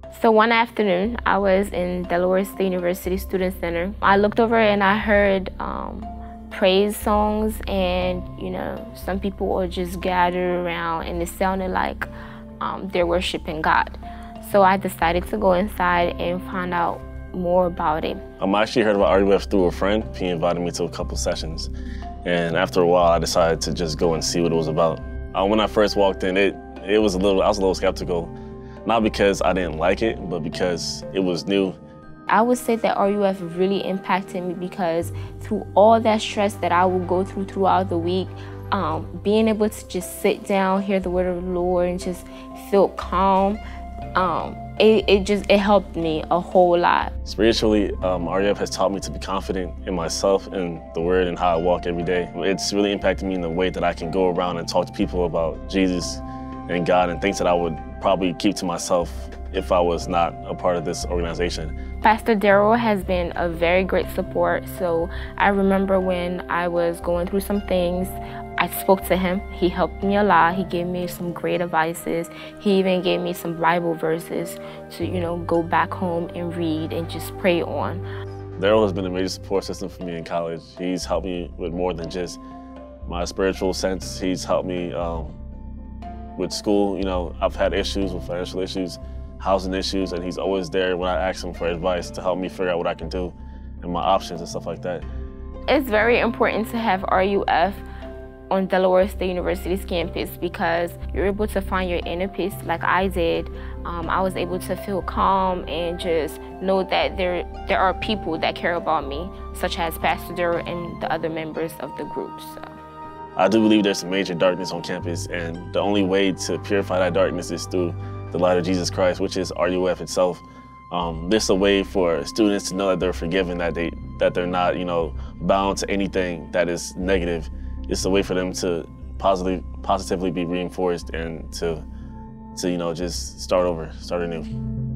So one afternoon, I was in Delaware State University Student Center. I looked over and I heard praise songs, and some people were just gathered around, and it sounded like they're worshiping God. So I decided to go inside and find out more about it. I actually heard about RUF through a friend. He invited me to a couple sessions, and after a while, I decided to just go and see what it was about. When I first walked in, I was a little skeptical, not because I didn't like it, but because it was new. I would say that RUF really impacted me because through all that stress that I would go through throughout the week, being able to just sit down, hear the word of the Lord, and just feel calm, it helped me a whole lot. Spiritually, RUF has taught me to be confident in myself and the word and how I walk every day. It's really impacted me in the way that I can go around and talk to people about Jesus and God and things that I would probably keep to myself if I was not a part of this organization. Pastor Daryl has been a very great support. So I remember when I was going through some things, I spoke to him. He helped me a lot. He gave me some great advices. He even gave me some Bible verses to, go back home and read and just pray on. Daryl has been a major support system for me in college. He's helped me with more than just my spiritual sense. He's helped me with school. I've had issues with financial issues, housing issues, and he's always there when I ask him for advice to help me figure out what I can do and my options and stuff like that. It's very important to have RUF on Delaware State University's campus because you're able to find your inner peace like I did. I was able to feel calm and just know that there are people that care about me, such as Pastor Daryl and the other members of the group. So. I do believe there's some major darkness on campus, and the only way to purify that darkness is through the light of Jesus Christ, which is RUF itself. This is a way for students to know that they're forgiven, that they're not, bound to anything that is negative. It's a way for them to positively be reinforced and to just start over, start anew.